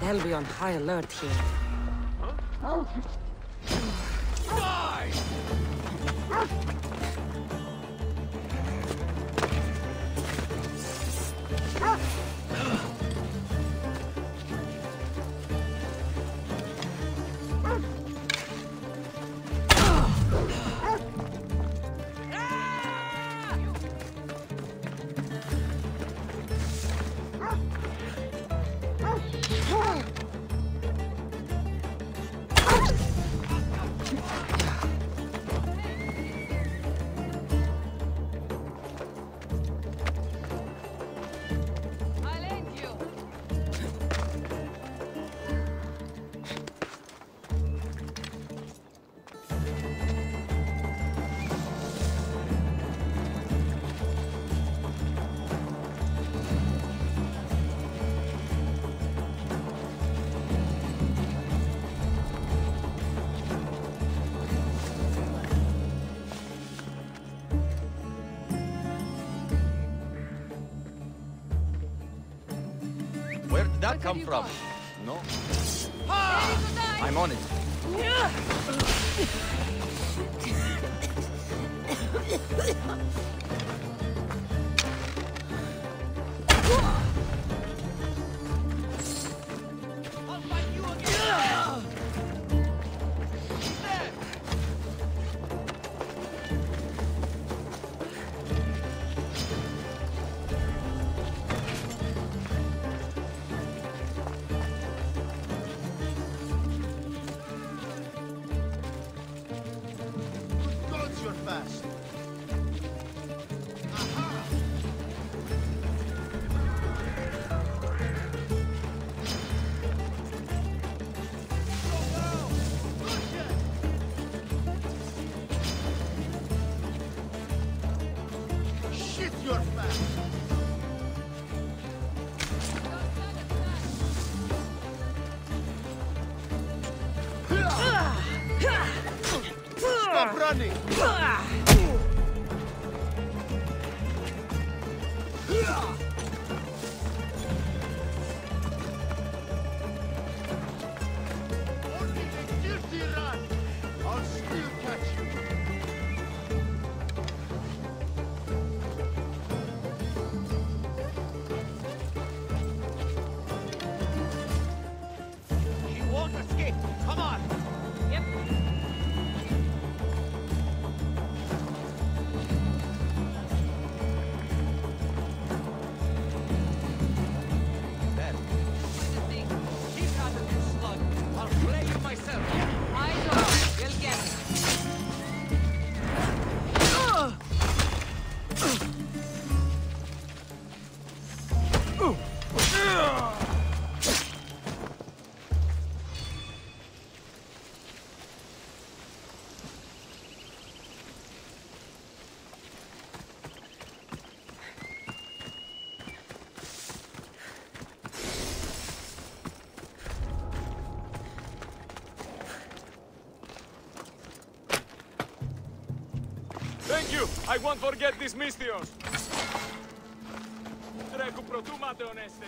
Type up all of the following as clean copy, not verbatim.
They'll be on high alert here. Huh? Die! Where did that come from? No. I'm on it. I'll fight you again! Stop running! Only the guilty run! I'll still catch you! She won't escape! Come on! Yep. There. Keep out of this slug! I'll play you myself! Eyes on. We'll get it. Thank you! I won't forget these Mystios! Τρέχου προτού ματαιωνέστε!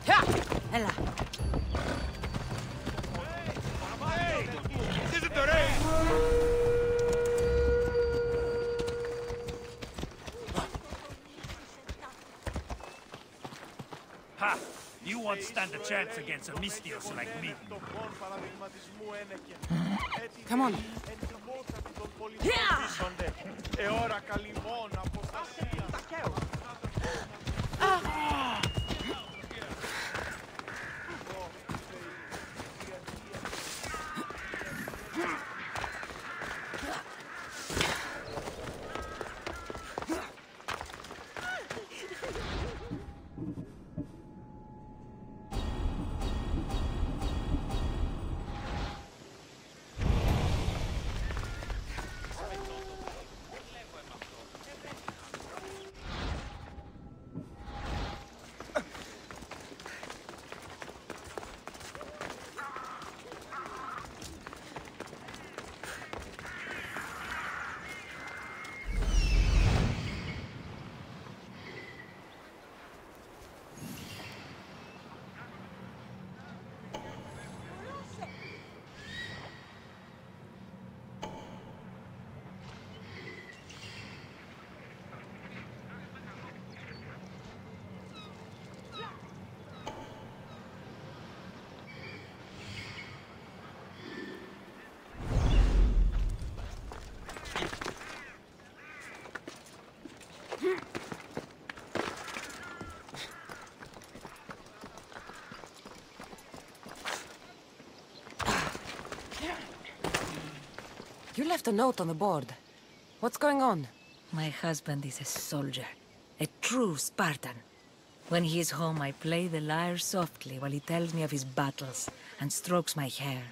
Ha! Ella. This is the race! Ha! You won't stand a chance against a Mystios like me. Come on. You left a note on the board. What's going on? My husband is a soldier, a true Spartan. When he is home, I play the lyre softly while he tells me of his battles and strokes my hair.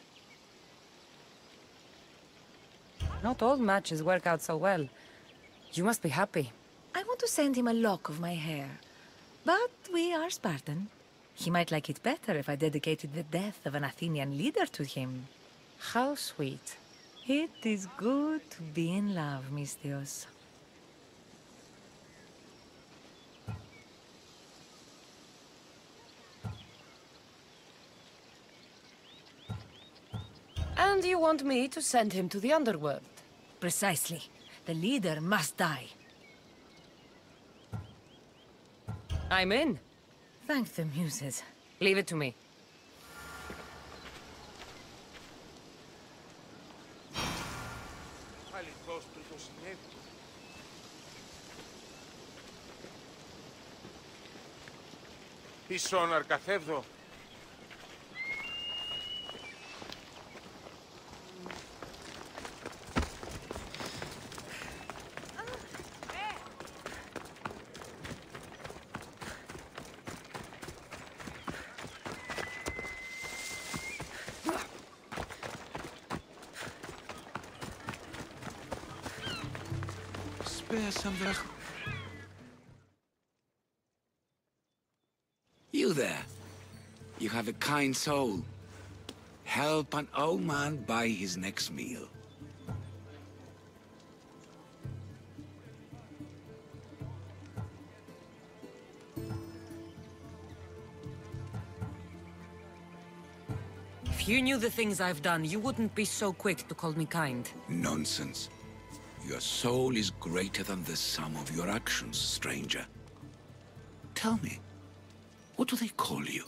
Not all matches work out so well. You must be happy. I want to send him a lock of my hair. But we are Spartan. He might like it better if I dedicated the death of an Athenian leader to him. How sweet. It is good to be in love, Mystios. And you want me to send him to the underworld? Precisely. The leader must die. I'm in. Thank the muses. Leave it to me. Ίσον αρκαθεύδω. Spare some drach. You there. You have a kind soul. Help an old man buy his next meal. If you knew the things I've done, you wouldn't be so quick to call me kind. Nonsense. Your soul is greater than the sum of your actions, stranger. Tell me, what do they call you?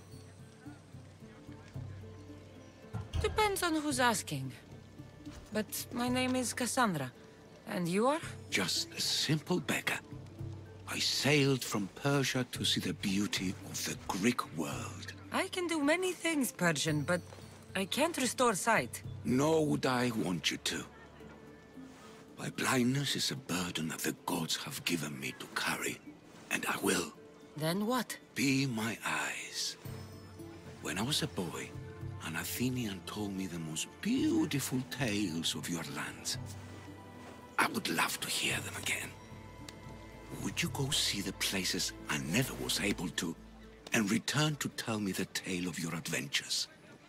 Depends on who's asking. But my name is Cassandra. And you are? Just a simple beggar. I sailed from Persia to see the beauty of the Greek world. I can do many things, Persian, but I can't restore sight. Nor would I want you to. My blindness is a burden that the gods have given me to carry, and I will. Then what? Be my eyes. When I was a boy, an Athenian told me the most beautiful tales of your lands. I would love to hear them again. Would you go see the places I never was able to, and return to tell me the tale of your adventures?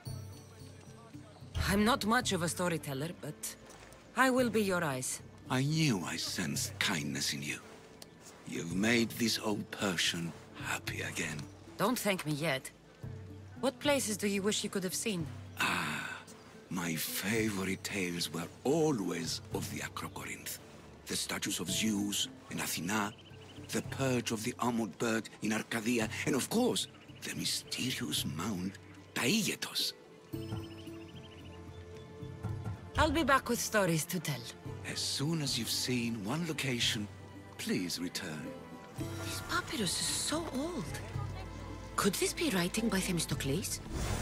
I'm not much of a storyteller, but I will be your eyes. I knew I sensed kindness in you. You've made this old Persian happy again. Don't thank me yet. What places do you wish you could have seen? My favorite tales were always of the Acrocorinth. The statues of Zeus in Athena, the perch of the armored bird in Arcadia, and of course, the mysterious mound Taigetos. I'll be back with stories to tell. As soon as you've seen one location, please return. This papyrus is so old. Could this be writing by Themistocles?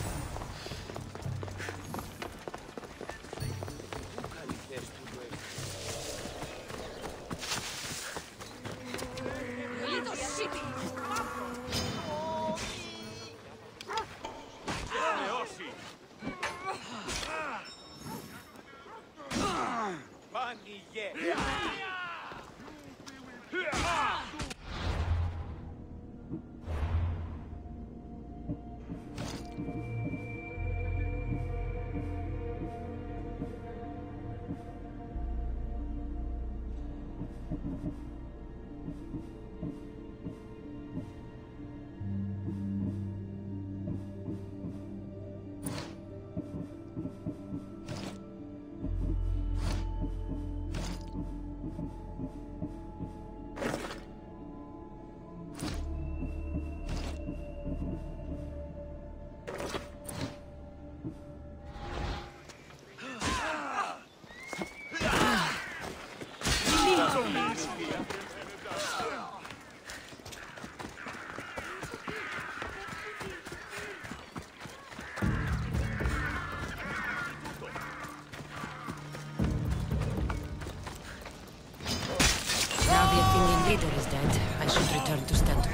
Now the Athenian leader is dead, I should return to Stentor.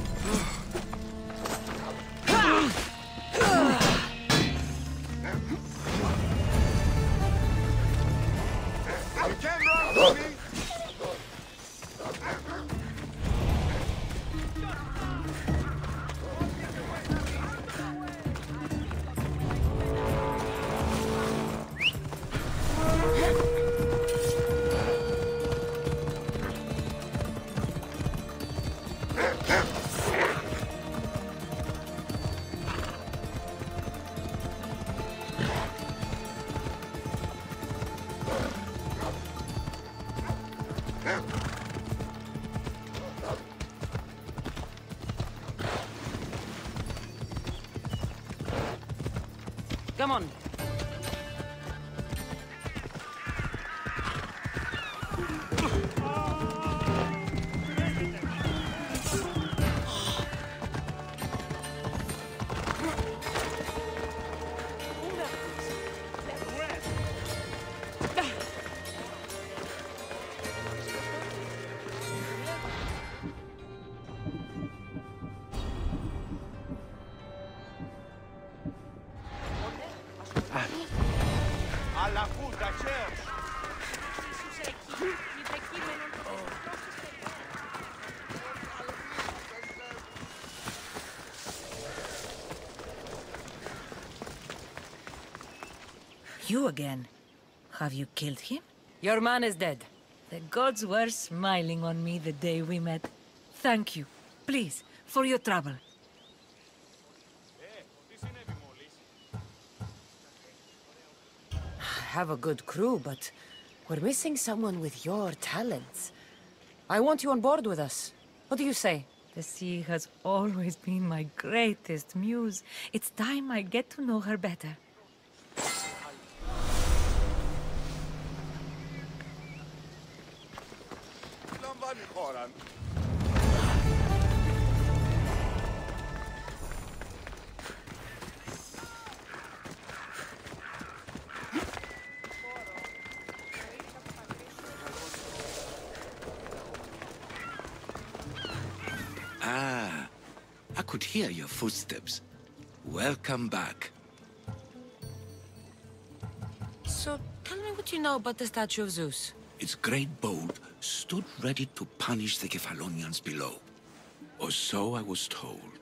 You can't run from me! Come on. Alla puta, certo! You again? Have you killed him? Your man is dead. The gods were smiling on me the day we met. Thank you. Please, for your trouble. Have a good crew, but we're missing someone with your talents. I want you on board with us. What do you say? The sea has always been my greatest muse. It's time I get to know her better. Λαμβάνει χώρα. I could hear your footsteps. Welcome back. So, tell me what you know about the statue of Zeus. Its great boat stood ready to punish the Kephalonians below. Or so I was told.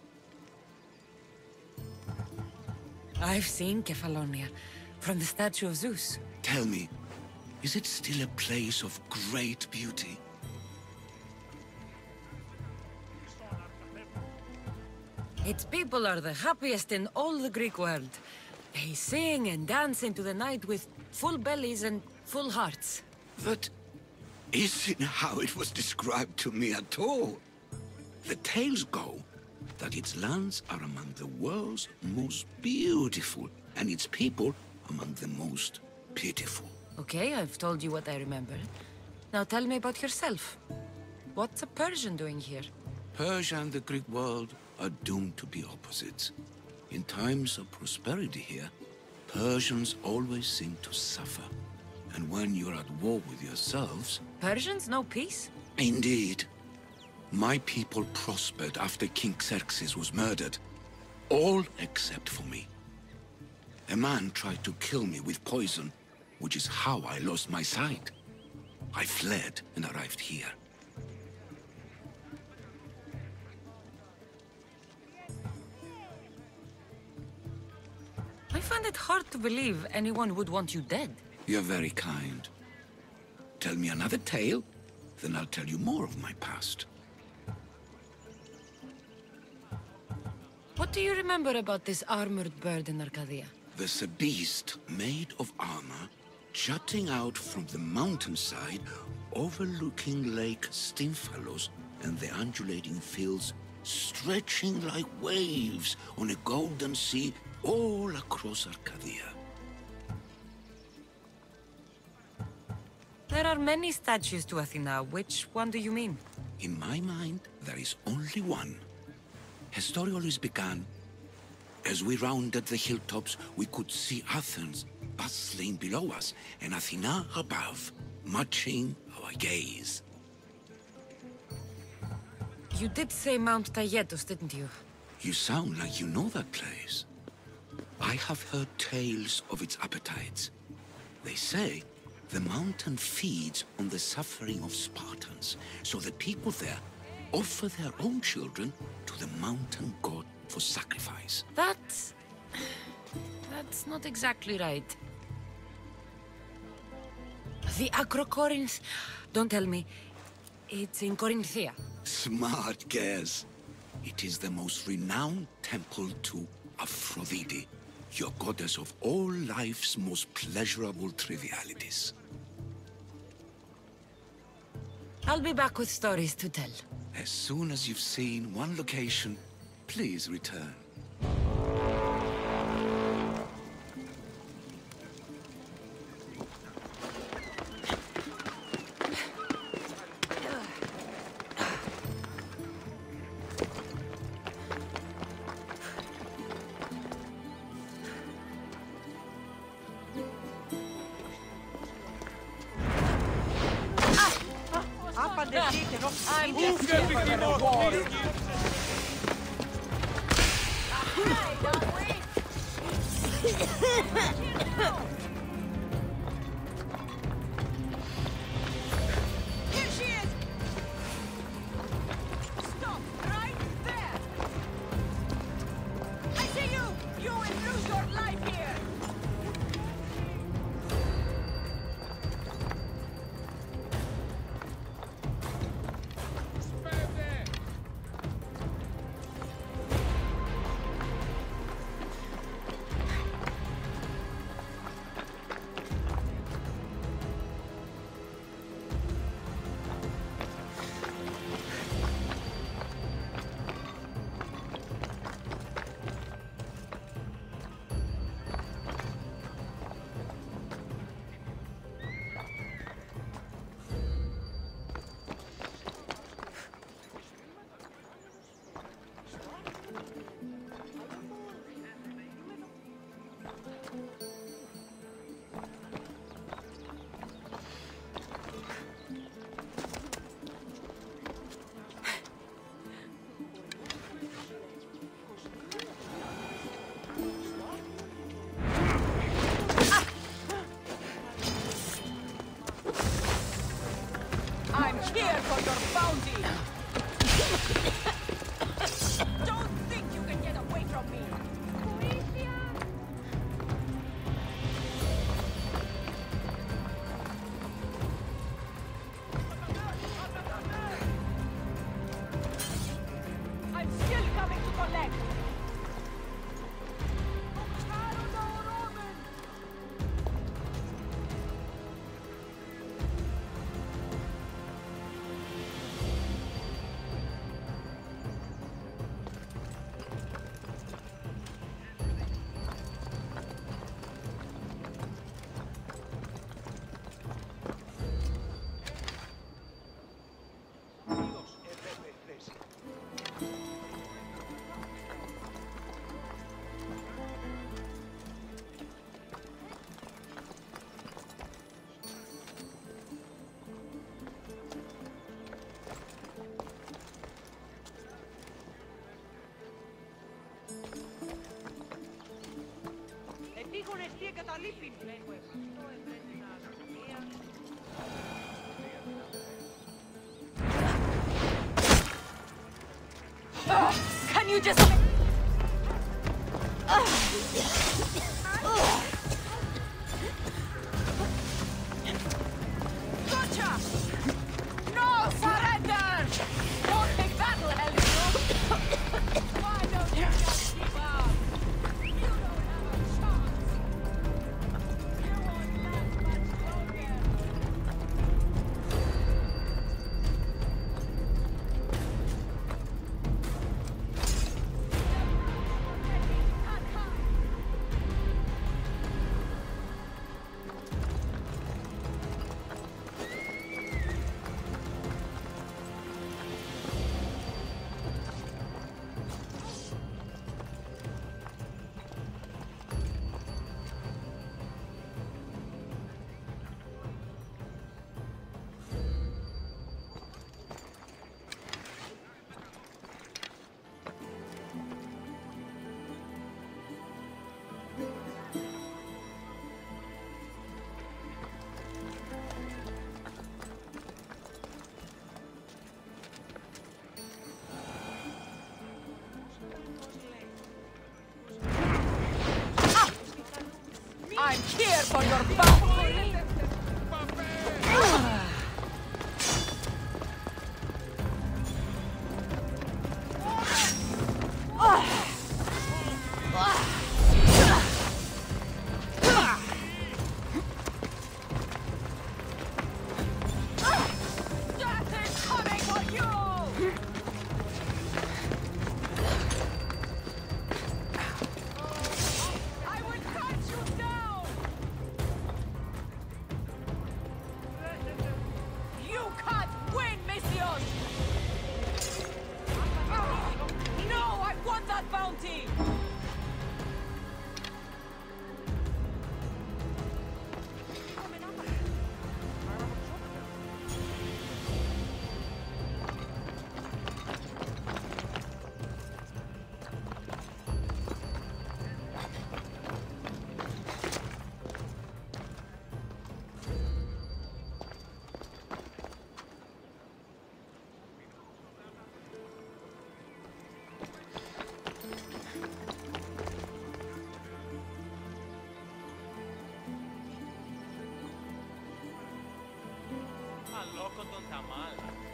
I've seen Kephallonia from the statue of Zeus. Tell me, is it still a place of great beauty? Its people are the happiest in all the Greek world. They sing and dance into the night with full bellies and full hearts. That isn't how it was described to me at all. The tales go that its lands are among the world's most beautiful, and its people among the most pitiful. Okay, I've told you what I remember. Now tell me about yourself. What's a Persian doing here? Persia and the Greek world are doomed to be opposites. In times of prosperity here, Persians always seem to suffer. And when you're at war with yourselves... Persians know peace? Indeed. My people prospered after King Xerxes was murdered. All except for me. A man tried to kill me with poison, which is how I lost my sight. I fled and arrived here. I find it hard to believe anyone would want you dead. You're very kind. Tell me another tale, then I'll tell you more of my past. What do you remember about this armored bird in Arcadia? There's a beast made of armor jutting out from the mountainside overlooking Lake Stymphalos and the undulating fields stretching like waves on a golden sea all across Arcadia. There are many statues to Athena. Which one do you mean? In my mind, there is only one. Her story always began. As we rounded the hilltops, we could see Athens bustling below us and Athena above, matching our gaze. You did say Mount Taygetos, didn't you? You sound like you know that place. I have heard tales of its appetites. They say the mountain feeds on the suffering of Spartans, so the people there offer their own children to the mountain god for sacrifice. That's not exactly right. The Acrocorinth... Don't tell me. It's in Corinthia. Smart guess. It is the most renowned temple to Aphrodite, your goddess of all life's most pleasurable trivialities. I'll be back with stories to tell. As soon as you've seen one location, please return. Can you just... Gotcha! No surrender! Won't think that'll help you! Why don't you just give up? You don't have a chance! You won't last much longer! I'm here for your bounty! Death is coming for you! I will cut you down! You can't win, Mission! No, I want that bounty! Loco τον Ταμάλ.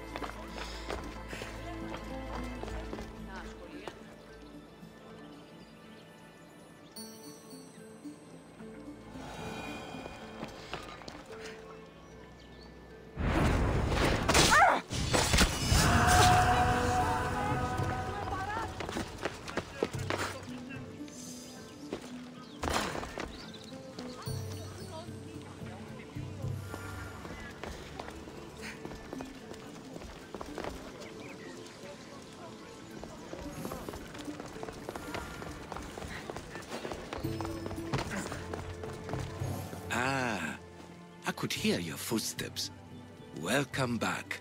I could hear your footsteps. Welcome back.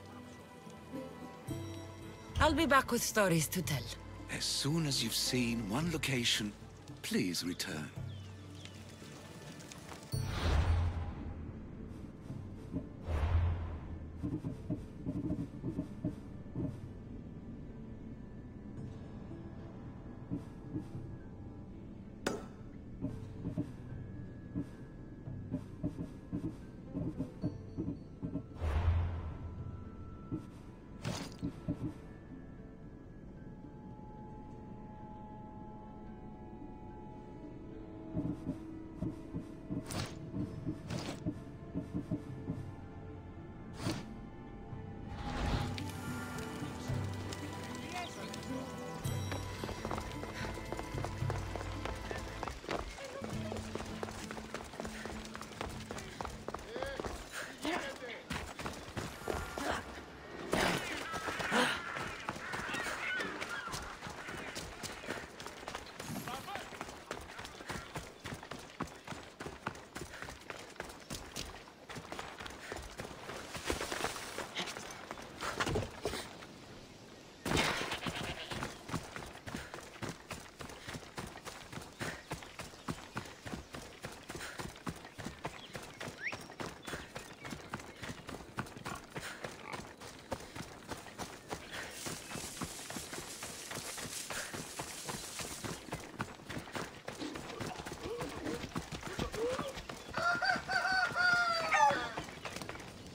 I'll be back with stories to tell. As soon as you've seen one location, please return.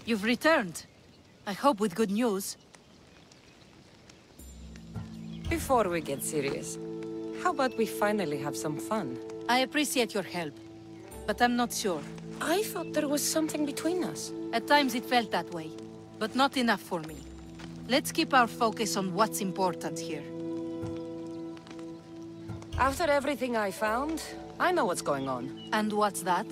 You've returned. I hope with good news. Before we get serious, how about we finally have some fun? I appreciate your help, but I'm not sure. I thought there was something between us. At times it felt that way, but not enough for me. Let's keep our focus on what's important here. After everything I found, I know what's going on. And what's that?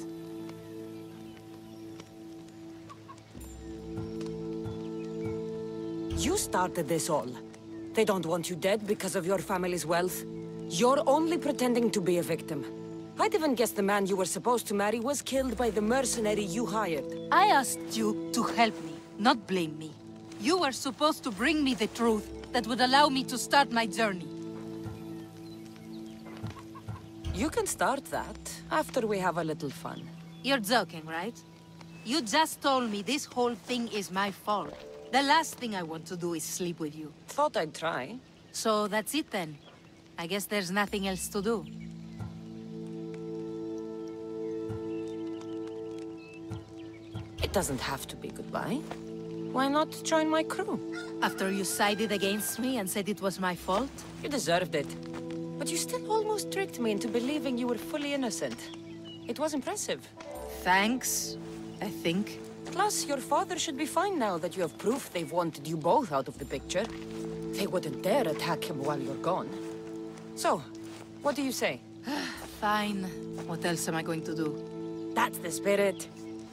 You started this all. They don't want you dead because of your family's wealth. You're only pretending to be a victim. I'd even guess the man you were supposed to marry was killed by the mercenary you hired. I asked you to help me, not blame me. You were supposed to bring me the truth that would allow me to start my journey. You can start that after we have a little fun. You're joking, right? You just told me this whole thing is my fault. The last thing I want to do is sleep with you. Thought I'd try. So that's it then. I guess there's nothing else to do. It doesn't have to be goodbye. Why not join my crew? After you sided against me and said it was my fault? You deserved it. But you still almost tricked me into believing you were fully innocent. It was impressive. Thanks, I think. Plus, your father should be fine now that you have proof they've wanted you both out of the picture. They wouldn't dare attack him while you're gone. So, what do you say? Fine. What else am I going to do? That's the spirit.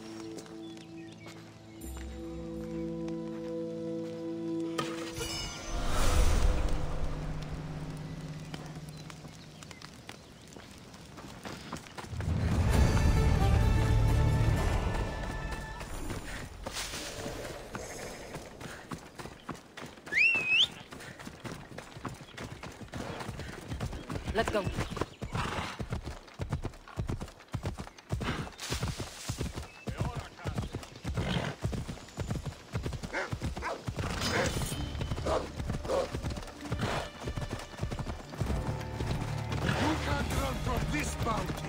Let's go. You can't run from this bounty.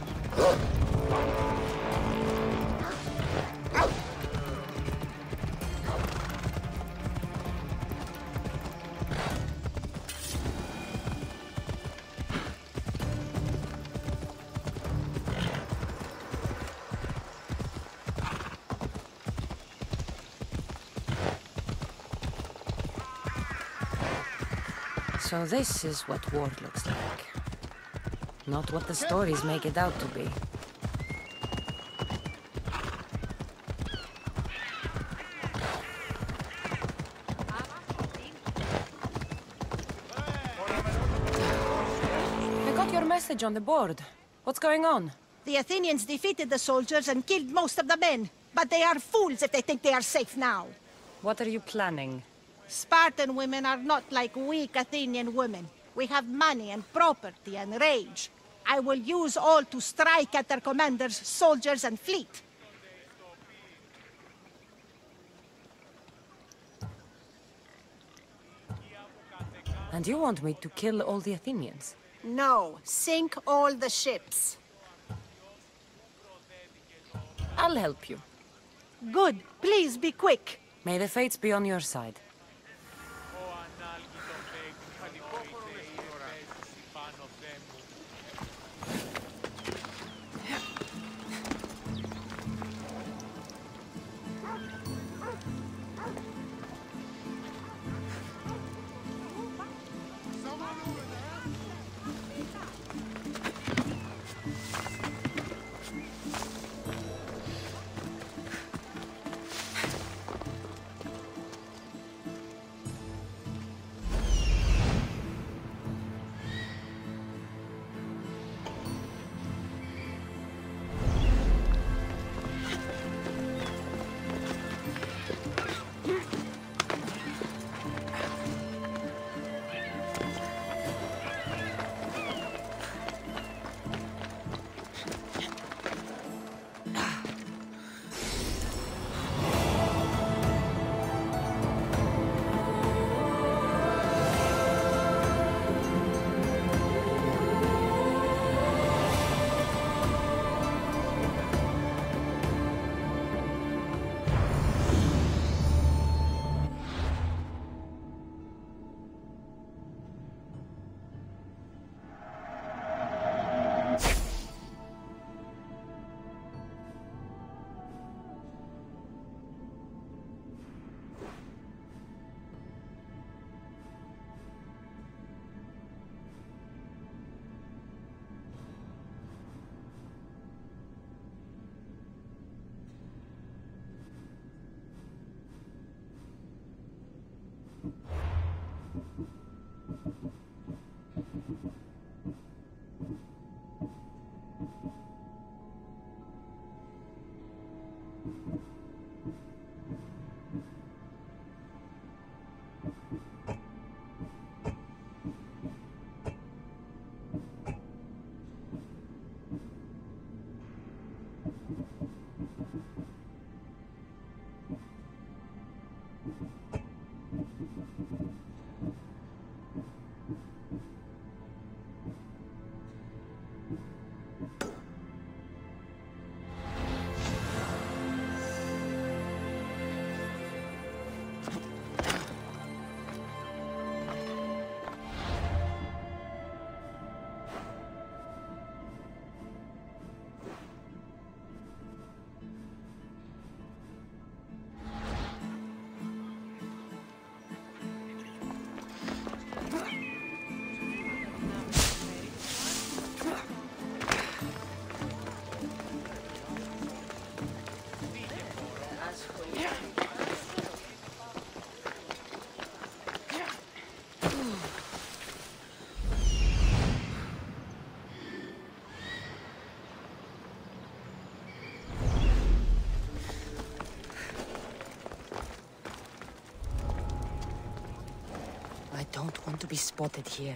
So this is what war looks like. Not what the stories make it out to be. I got your message on the board. What's going on? The Athenians defeated the soldiers and killed most of the men. But they are fools if they think they are safe now. What are you planning? Spartan women are not like weak Athenian women. We have money and property and rage. I will use all to strike at their commanders, soldiers, and fleet. And you want me to kill all the Athenians? No, sink all the ships. I'll help you. Good. Please be quick. May the fates be on your side. don't want to be spotted here.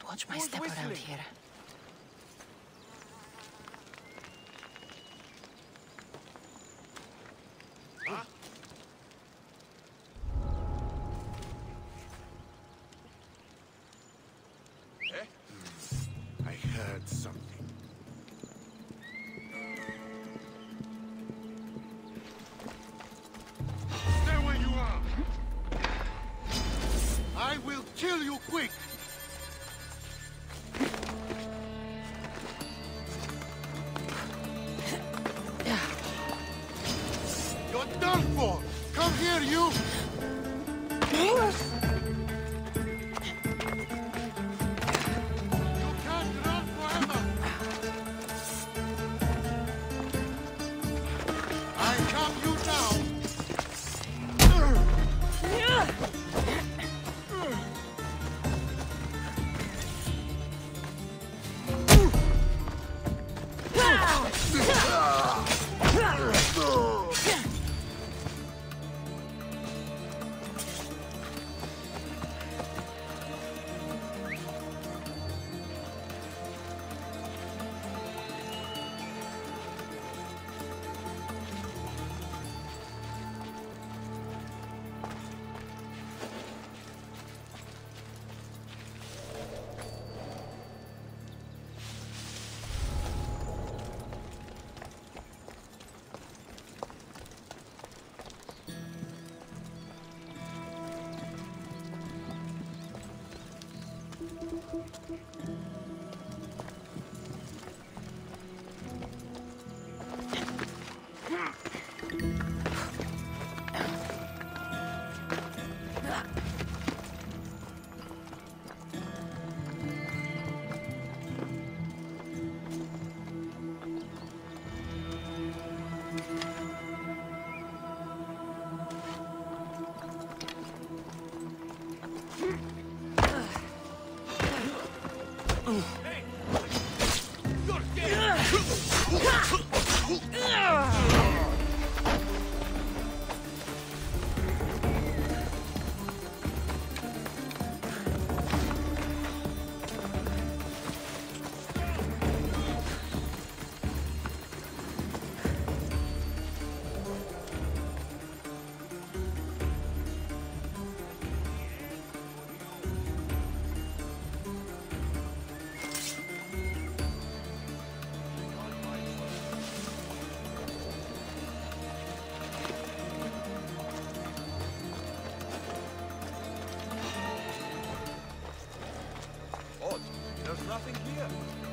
Watch my step around here. Huh? I heard something. Stay where you are! I will kill you quick! You're done for! Come here, you! There's nothing here.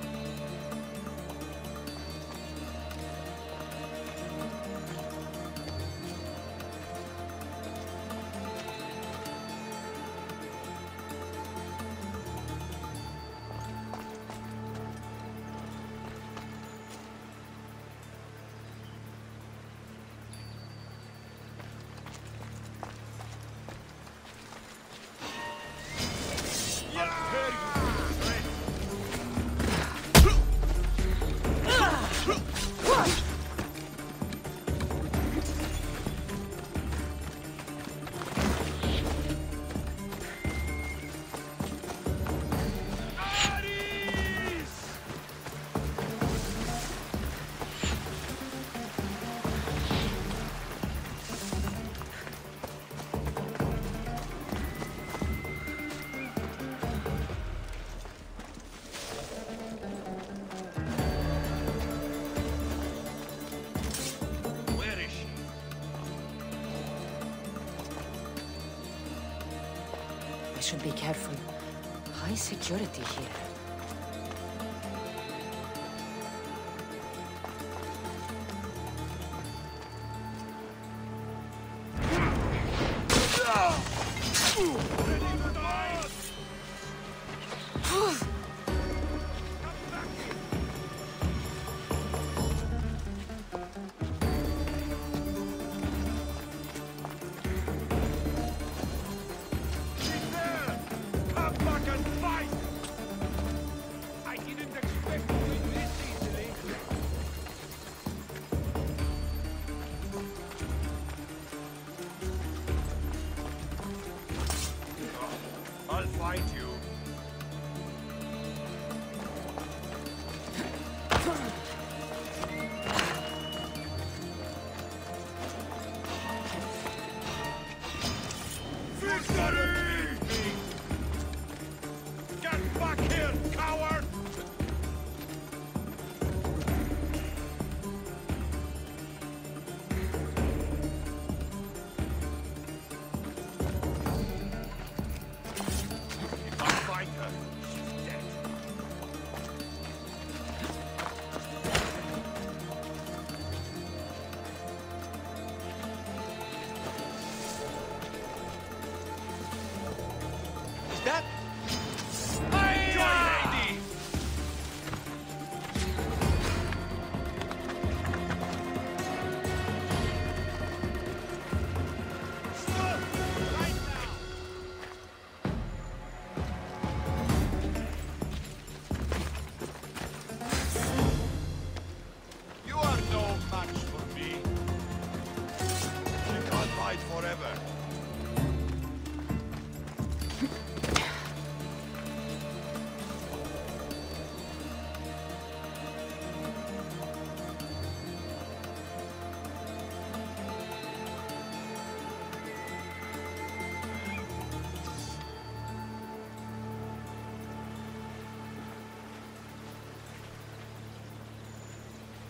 Should be careful. High security here.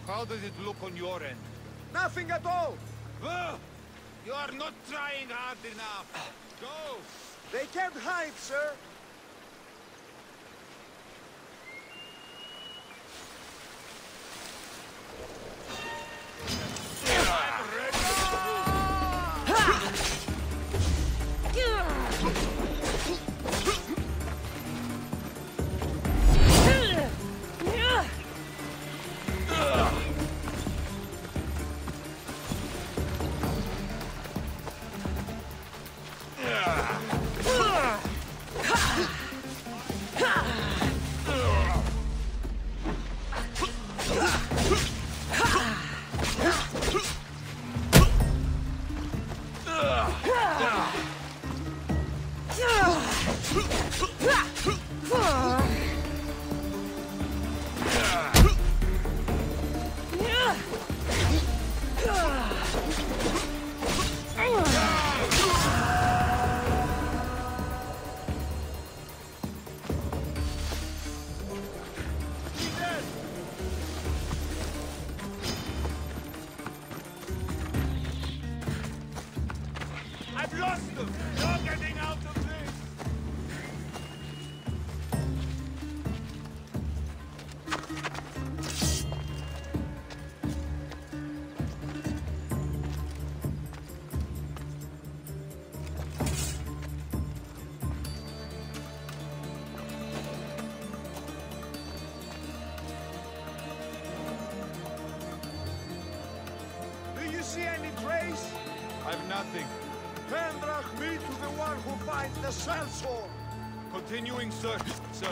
How does it look on your end? Nothing at all! You are not trying hard enough. Go! They can't hide, sir! I've lost them! You're getting out of this! Do you see any trace? I've nothing. Pendrach me to the one who finds the sellsword. Continuing search, sir.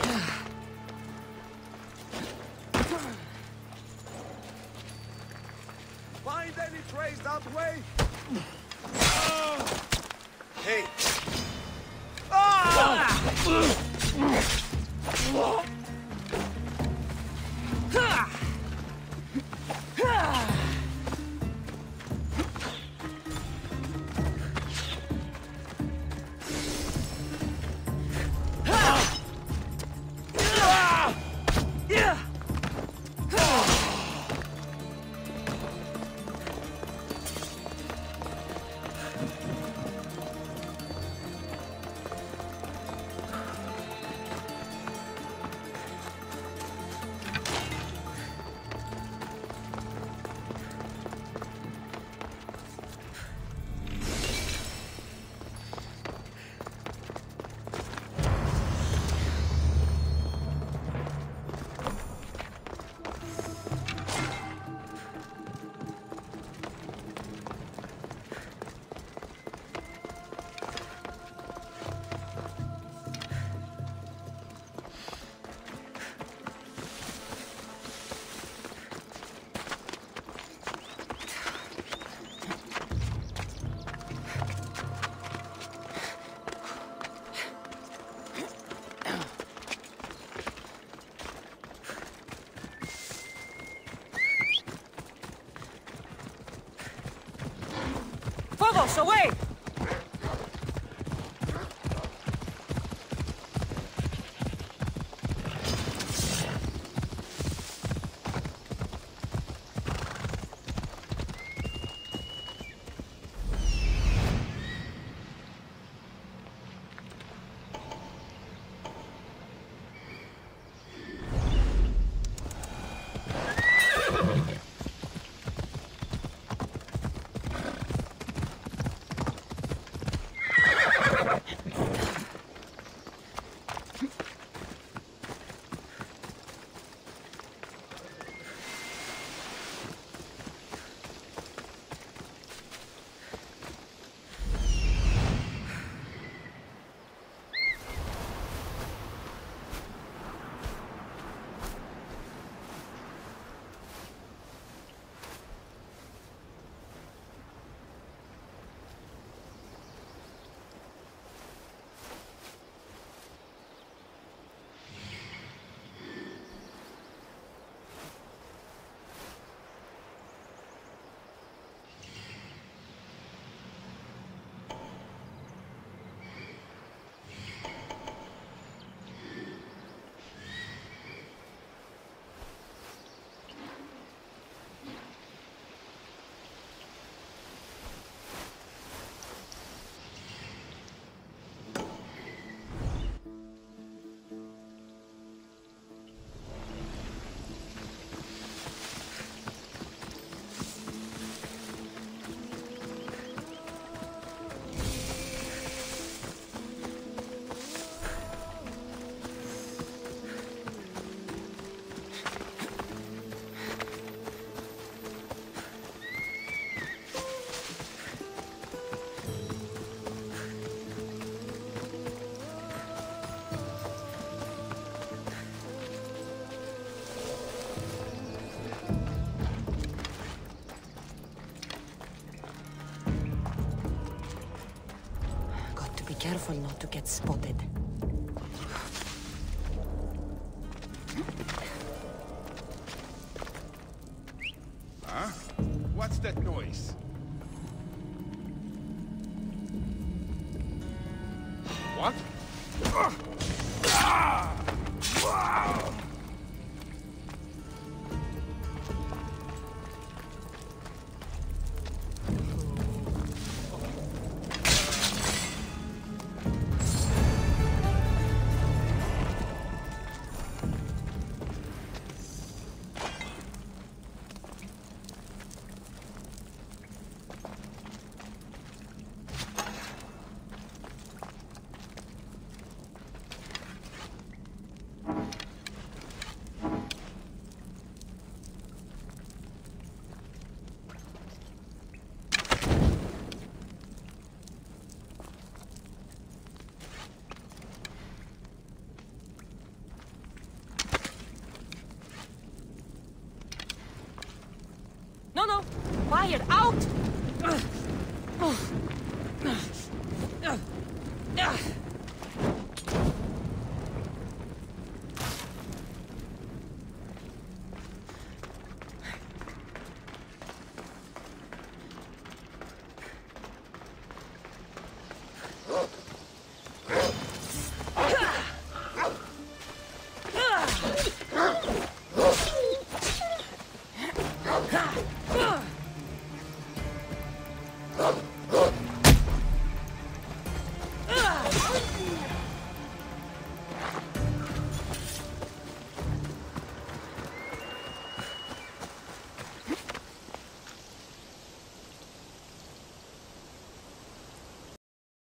Find any trace that way? Hey! Phokis, away! careful not to get spotted. Huh? What's that noise? What? No! Fire! Out!